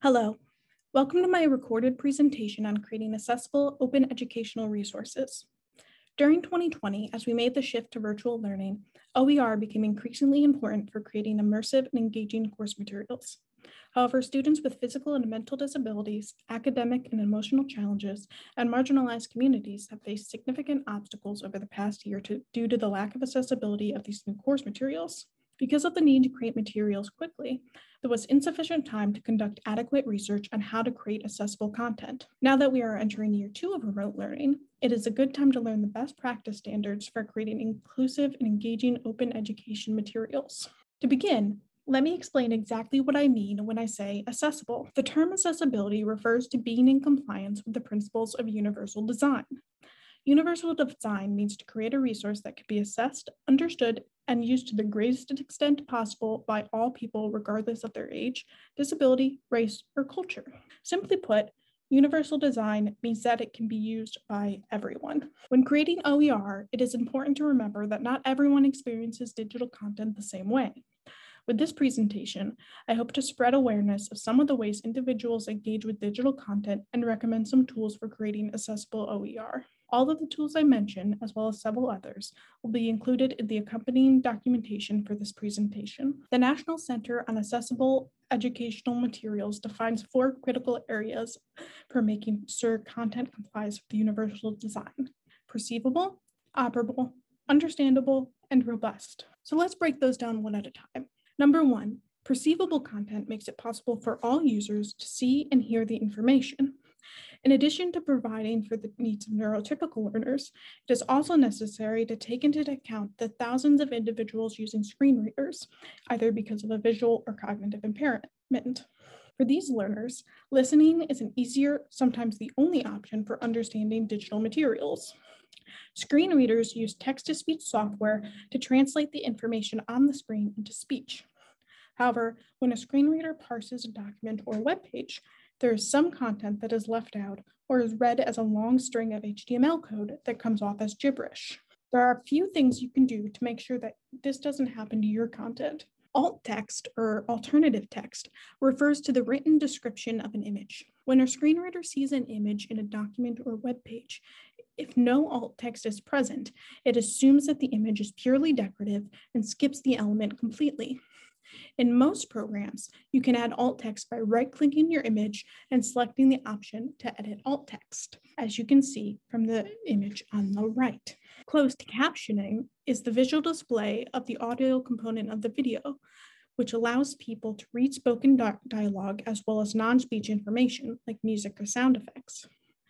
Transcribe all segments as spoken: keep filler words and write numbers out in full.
Hello, welcome to my recorded presentation on creating accessible open educational resources. During twenty twenty, as we made the shift to virtual learning, O E R became increasingly important for creating immersive and engaging course materials. However, students with physical and mental disabilities, academic and emotional challenges, and marginalized communities have faced significant obstacles over the past year to, due to the lack of accessibility of these new course materials. Because of the need to create materials quickly, there was insufficient time to conduct adequate research on how to create accessible content. Now that we are entering year two of remote learning, it is a good time to learn the best practice standards for creating inclusive and engaging open education materials. To begin, let me explain exactly what I mean when I say accessible. The term accessibility refers to being in compliance with the principles of universal design. Universal design means to create a resource that can be assessed, understood, and used to the greatest extent possible by all people regardless of their age, disability, race, or culture. Simply put, universal design means that it can be used by everyone. When creating O E R, it is important to remember that not everyone experiences digital content the same way. With this presentation, I hope to spread awareness of some of the ways individuals engage with digital content and recommend some tools for creating accessible O E R. All of the tools I mentioned, as well as several others, will be included in the accompanying documentation for this presentation. The National Center on Accessible Educational Materials defines four critical areas for making sure content complies with the universal design: perceivable, operable, understandable, and robust. So let's break those down one at a time. Number one, perceivable content makes it possible for all users to see and hear the information. In addition to providing for the needs of neurotypical learners, it is also necessary to take into account the thousands of individuals using screen readers, either because of a visual or cognitive impairment. For these learners, listening is an easier, sometimes the only option for understanding digital materials. Screen readers use text-to-speech software to translate the information on the screen into speech. However, when a screen reader parses a document or web page, there is some content that is left out or is read as a long string of H T M L code that comes off as gibberish. There are a few things you can do to make sure that this doesn't happen to your content. Alt text, or alternative text, refers to the written description of an image. When a screen reader sees an image in a document or web page, if no alt text is present, it assumes that the image is purely decorative and skips the element completely. In most programs, you can add alt text by right-clicking your image and selecting the option to edit alt text, as you can see from the image on the right. Closed captioning is the visual display of the audio component of the video, which allows people to read spoken di- dialogue as well as non-speech information like music or sound effects.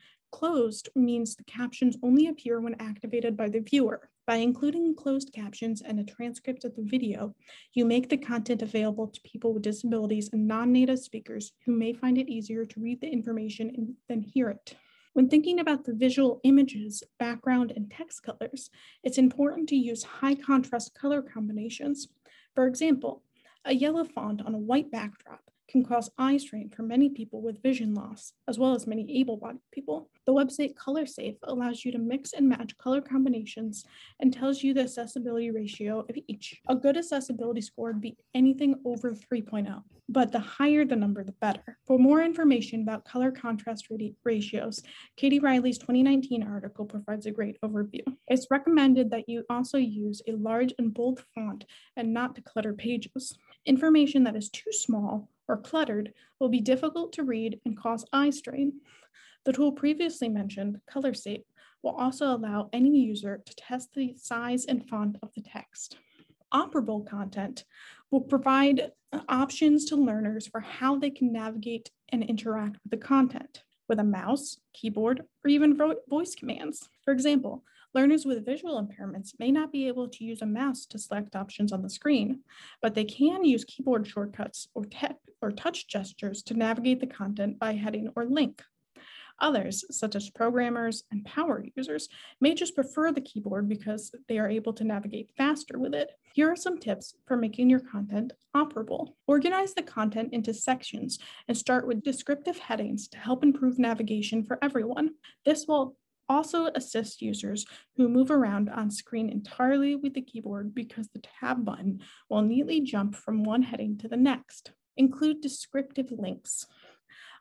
Closed means the captions only appear when activated by the viewer. By including closed captions and a transcript of the video, you make the content available to people with disabilities and non-native speakers who may find it easier to read the information than hear it. When thinking about the visual images, background, and text colors, it's important to use high contrast color combinations. For example, a yellow font on a white backdrop can cause eye strain for many people with vision loss, as well as many able-bodied people. The website ColorSafe allows you to mix and match color combinations and tells you the accessibility ratio of each. A good accessibility score would be anything over three point oh, but the higher the number, the better. For more information about color contrast ratios, Katie Riley's twenty nineteen article provides a great overview. It's recommended that you also use a large and bold font and not to clutter pages. Information that is too small or cluttered will be difficult to read and cause eye strain. The tool previously mentioned, ColorSafe, will also allow any user to test the size and font of the text. Operable content will provide options to learners for how they can navigate and interact with the content with a mouse, keyboard, or even voice commands. For example, learners with visual impairments may not be able to use a mouse to select options on the screen, but they can use keyboard shortcuts or, te- or touch gestures to navigate the content by heading or link. Others, such as programmers and power users, may just prefer the keyboard because they are able to navigate faster with it. Here are some tips for making your content operable. Organize the content into sections and start with descriptive headings to help improve navigation for everyone. This will also assist users who move around on screen entirely with the keyboard because the tab button will neatly jump from one heading to the next. Include descriptive links.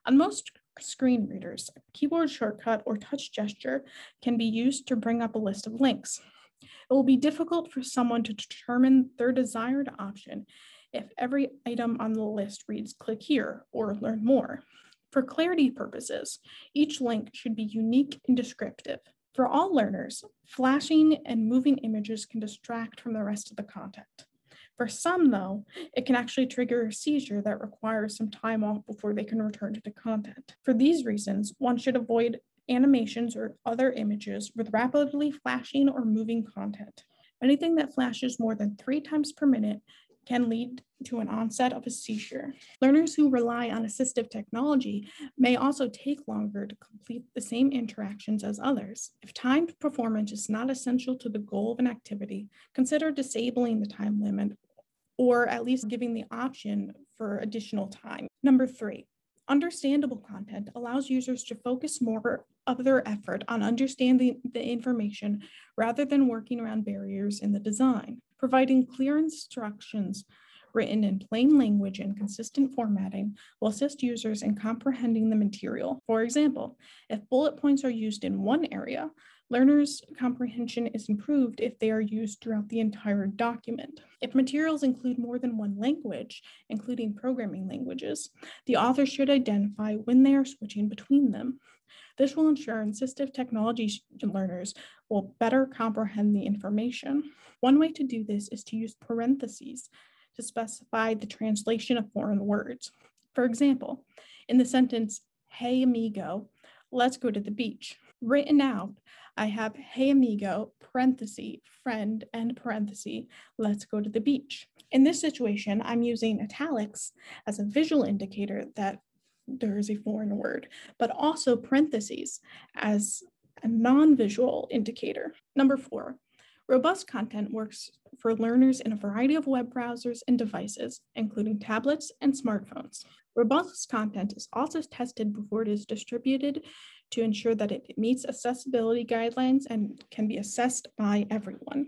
On most screen readers, a keyboard shortcut or touch gesture can be used to bring up a list of links. It will be difficult for someone to determine their desired option if every item on the list reads "click here" or "learn more." For clarity purposes, each link should be unique and descriptive. For all learners, flashing and moving images can distract from the rest of the content. For some, though, it can actually trigger a seizure that requires some time off before they can return to the content. For these reasons, one should avoid animations or other images with rapidly flashing or moving content. Anything that flashes more than three times per minute can lead to an onset of a seizure. Learners who rely on assistive technology may also take longer to complete the same interactions as others. If timed performance is not essential to the goal of an activity, consider disabling the time limit or at least giving the option for additional time. Number three, understandable content allows users to focus more of their effort on understanding the information rather than working around barriers in the design. Providing clear instructions written in plain language and consistent formatting will assist users in comprehending the material. For example, if bullet points are used in one area, learners' comprehension is improved if they are used throughout the entire document. If materials include more than one language, including programming languages, the author should identify when they are switching between them. This will ensure assistive technology learners will better comprehend the information. One way to do this is to use parentheses to specify the translation of foreign words. For example, in the sentence, "Hey amigo, let's go to the beach." Written out, I have "Hey amigo, parenthesis, friend, and parenthesis, let's go to the beach." In this situation, I'm using italics as a visual indicator that there is a foreign word, but also parentheses as a non-visual indicator. Number four, robust content works for learners in a variety of web browsers and devices, including tablets and smartphones. Robust content is also tested before it is distributed to ensure that it meets accessibility guidelines and can be assessed by everyone.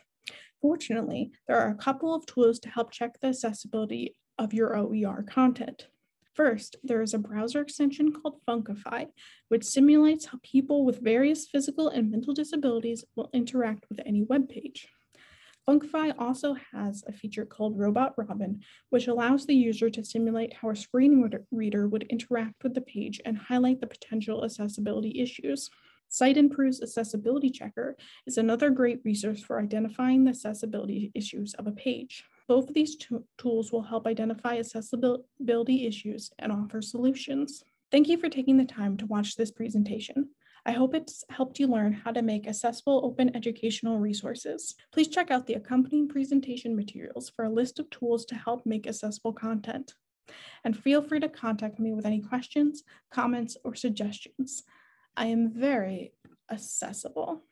Fortunately, there are a couple of tools to help check the accessibility of your O E R content. First, there is a browser extension called Funkify, which simulates how people with various physical and mental disabilities will interact with any web page. Funkify also has a feature called Robot Robin, which allows the user to simulate how a screen reader would interact with the page and highlight the potential accessibility issues. Site Improve's Accessibility Checker is another great resource for identifying the accessibility issues of a page. Both of these t- tools will help identify accessibility issues and offer solutions. Thank you for taking the time to watch this presentation. I hope it's helped you learn how to make accessible open educational resources. Please check out the accompanying presentation materials for a list of tools to help make accessible content. And feel free to contact me with any questions, comments, or suggestions. I am very accessible.